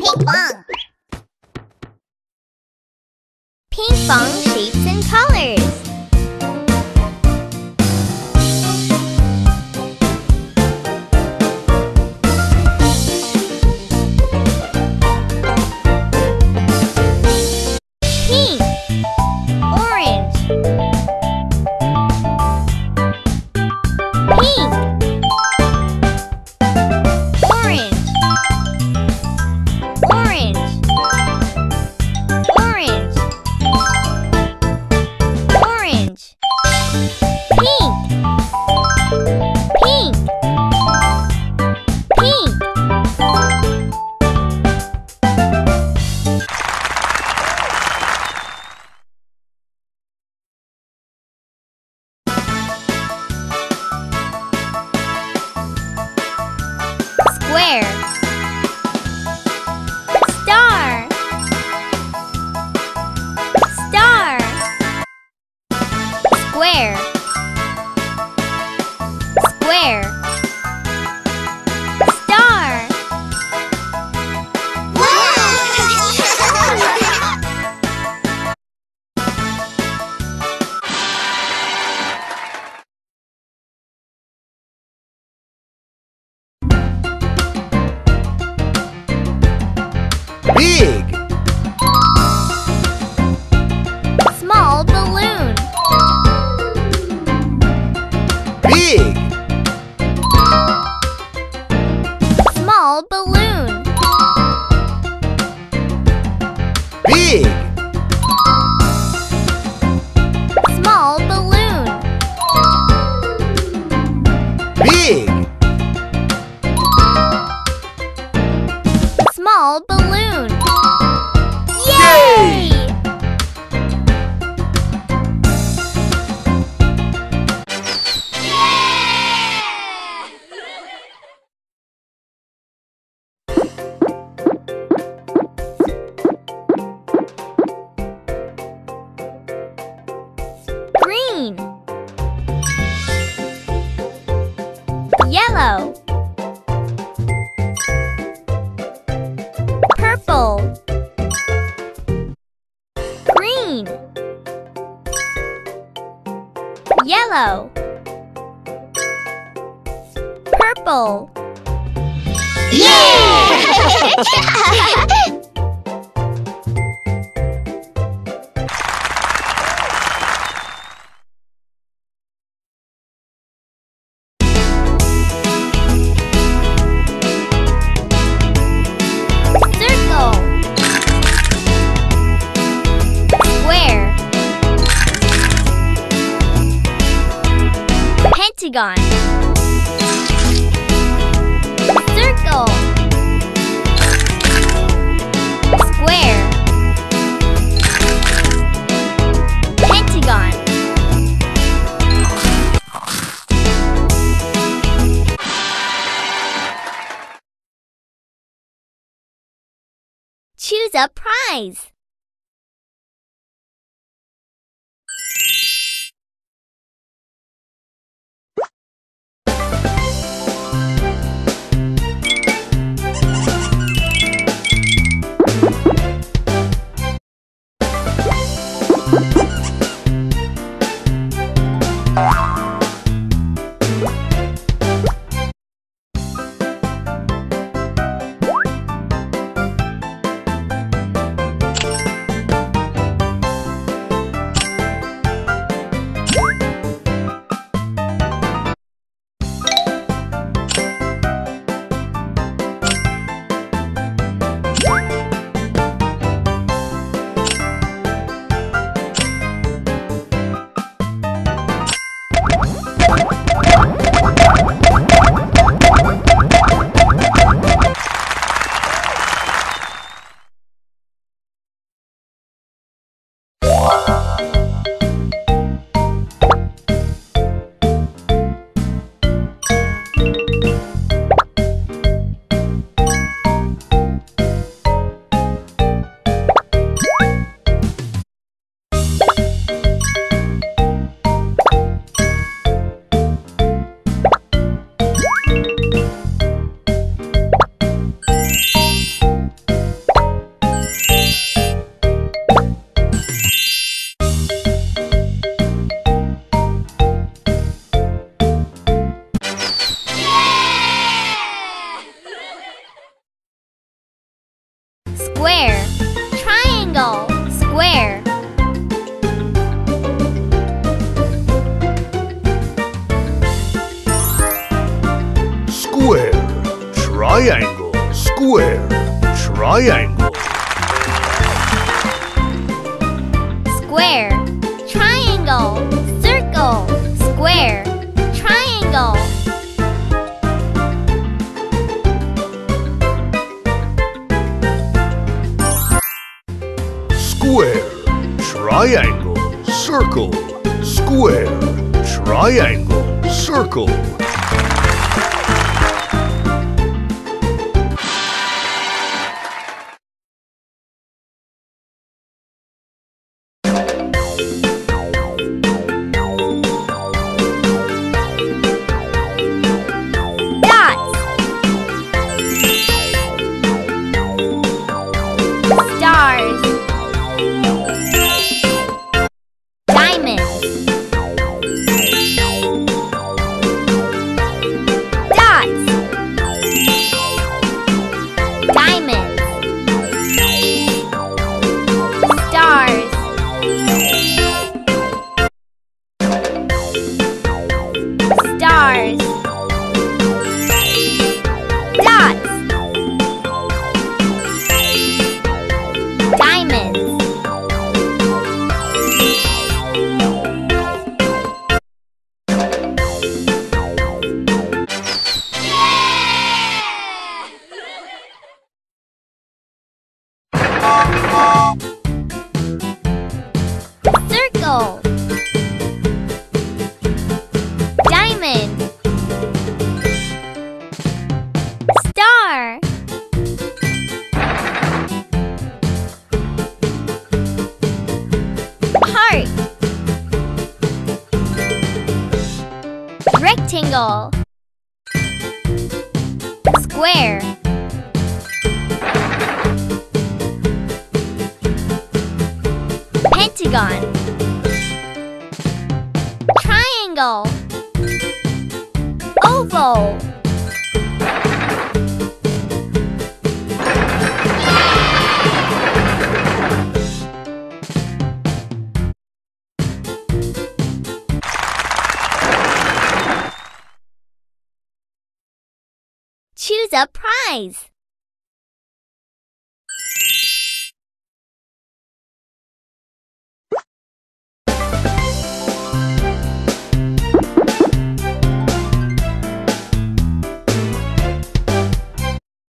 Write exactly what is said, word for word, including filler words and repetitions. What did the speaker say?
Ping-pong. Ping-pong shapes and colors. Pink, orange, pink, orange, orange, orange, orange, pink, pink, pink. Square, star, star, square, square, star. Big, Small balloon, big, small balloon, big, small balloon, big, small balloon. Yay! Green, yellow, purple, green, yellow, purple. Circle, square, pentagon, circle, square, pentagon. Choose a prize. Square. Triangle. Square. Square. Triangle. Square. Triangle. Square. Triangle. Circle. Square. Triangle. Square. Triangle. Circle. Square. Triangle. Circle. Stars. Diamonds. Dots. Diamonds. Stars. Stars. Dots. Diamonds. Circle. Diamond. Star. Heart. Rectangle. Square. Pentagon. Triangle. Oval. Choose a prize.